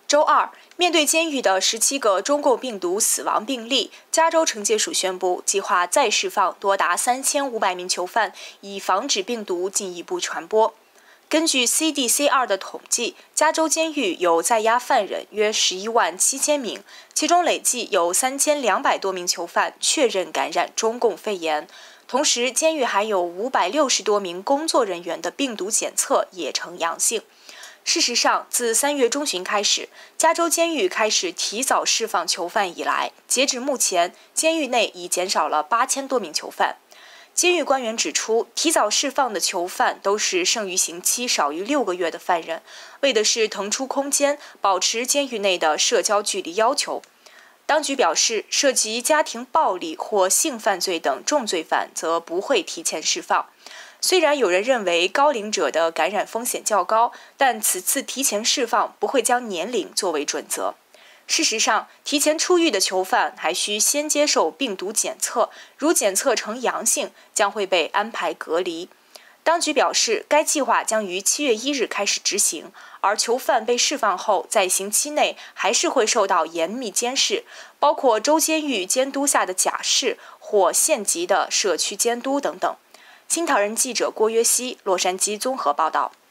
周二，面对监狱的17个中共病毒死亡病例，加州惩戒署宣布，计划再释放多达3500名囚犯，以防止病毒进一步传播。根据 CDC2 的统计，加州监狱有在押犯人约11万7000名，其中累计有3200多名囚犯确认感染中共肺炎。同时，监狱还有560多名工作人员的病毒检测也呈阳性。事实上，自3月中旬开始，加州监狱开始提早释放囚犯以来，截至目前，监狱内已减少了8000多名囚犯。监狱官员指出，提早释放的囚犯都是剩余刑期少于6个月的犯人，为的是腾出空间，保持监狱内的社交距离要求。当局表示，涉及家庭暴力或性犯罪等重罪犯则不会提前释放。虽然有人认为高龄者的感染风险较高，但此次提前释放不会将年龄作为准则。事实上，提前出狱的囚犯还需先接受病毒检测，如检测呈阳性，将会被安排隔离。当局表示，该计划将于7月1日开始执行，而囚犯被释放后，在刑期内还是会受到严密监视，包括州监狱监督下的假释或县级的社区监督等等。新唐人记者郭约西，洛杉矶综合报道。